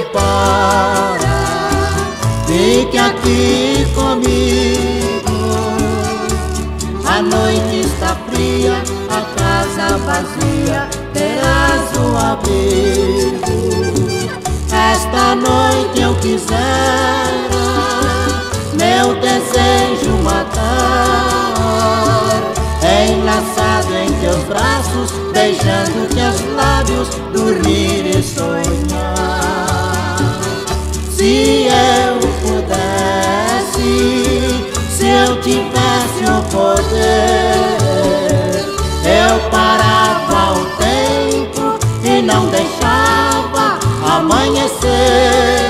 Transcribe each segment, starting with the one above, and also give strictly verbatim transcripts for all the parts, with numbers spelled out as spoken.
embora, fique aqui comigo. A noite está fria, a casa vazia, terás um abrigo. Esta noite eu quisera meu desejo matar, enlaçado em teus braços, beijando teus lábios, dormir e sonhar. Se eu pudesse, se eu tivesse o poder, eu parava o tempo e não deixava amanhecer.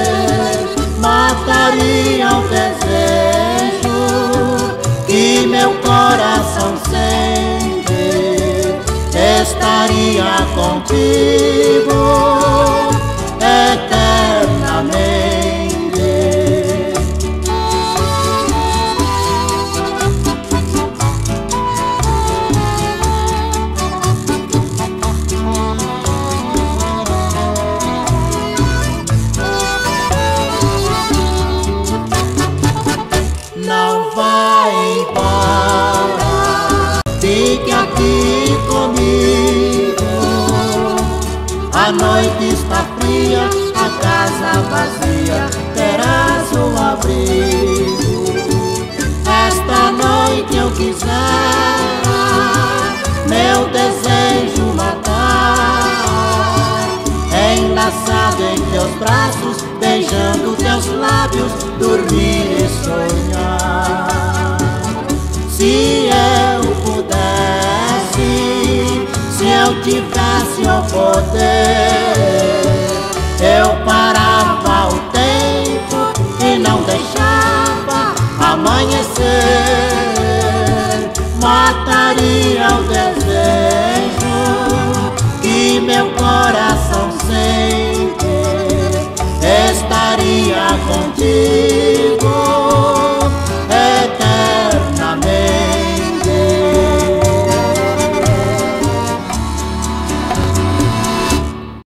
Mataria o desejo que meu coração sente, estaria contigo eternamente. Não vai embora, fique aqui comigo. A noite está fria, a casa vazia, terás um abrigo. Esta noite eu quisera meu desejo matar, enlaçado em teus braços, beijando teus lábios, dormir e sonhar. Se eu pudesse, se eu tivesse o poder, eu parava o tempo e não deixava amanhecer. Mataria o desejo que meu coração sente, estaria contigo